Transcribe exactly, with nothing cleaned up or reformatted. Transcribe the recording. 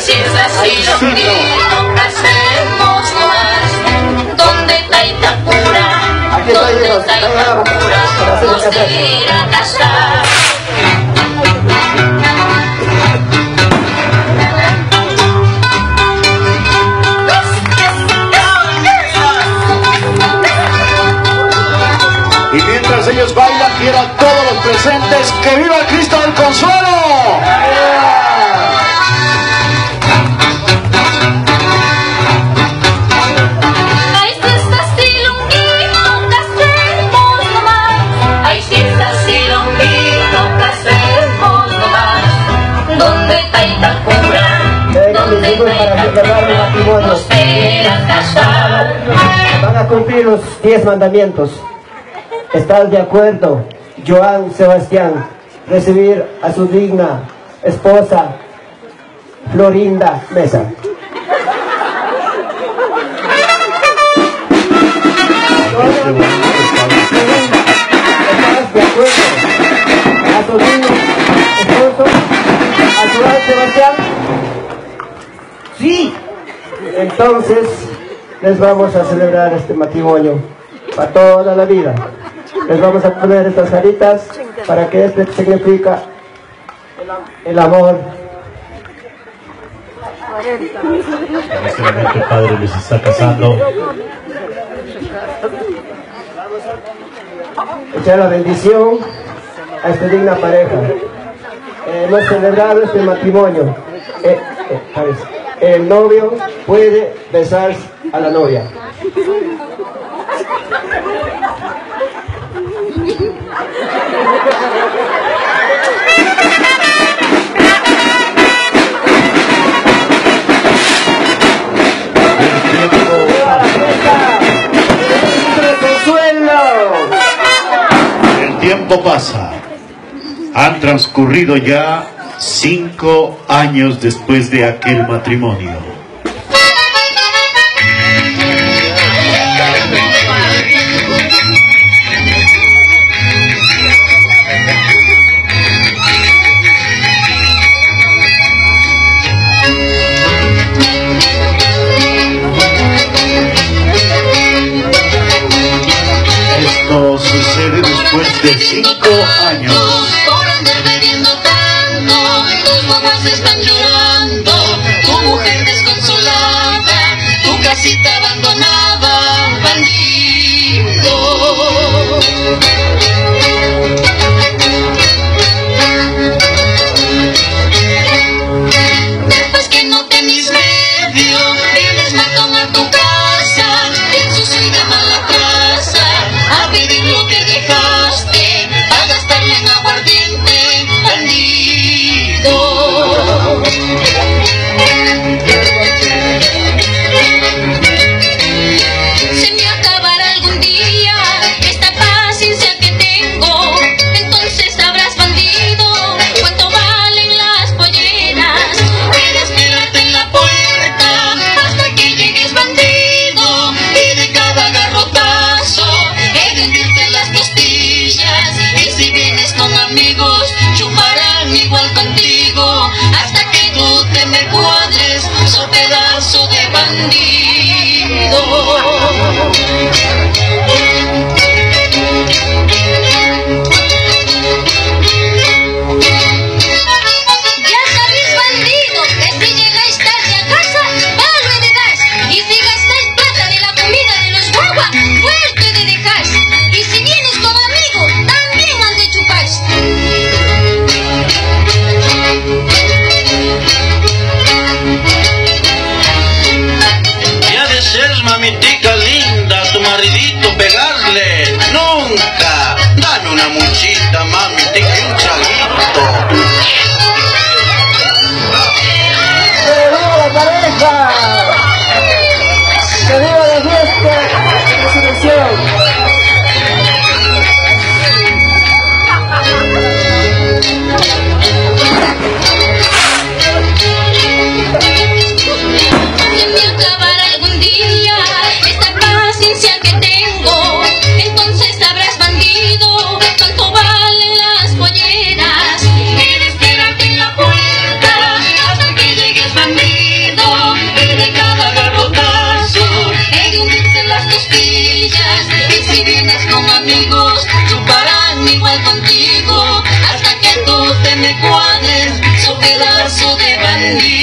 si es así lo mismo que hacemos nomás. Donde está Itapura, donde está Itapura, nos quiera casar. Y mientras ellos bailan, quiero a todos los presentes que viva el Cristo del Consuelo. Ay, si es así lo mismo que hacemos nomás. Ay, si es así lo mismo que hacemos nomás. ¿Dónde está Itapura? ¿Dónde está Itapura? Nos quiera casar. Van a cumplir los diez mandamientos. ¿Estás de acuerdo, Joan Sebastián, recibir a su digna esposa, Florinda Mesa? ¿Estás de acuerdo a su digno esposo, a Joan Sebastián? Sí. Entonces, les vamos a celebrar este matrimonio para toda la vida. Les vamos a poner estas caritas para que este significa el amor. En este momento el padre les está casando. Echar la bendición a esta digna pareja. Eh, hemos celebrado este matrimonio. Eh, eh, el novio puede besar a la novia. El tiempo pasa. Han transcurrido ya cinco años después de aquel matrimonio. Esto sucede después de cinco años. Por andar bebiendo tanto, tus papás están llorando, tu mujer desconsolada, tu casita abandonada, bandido. Después que no tenés medio, vienes matón a tu casa, en su suya mala casa, a pedir lo que dejaste, a gastarle en aguardiente, bandido. Se me acabará algún día esta paz sin pastillas, y si vienes con amigos, chuparán igual contigo, hasta que tú te me cuadres, su pedazo de bandido.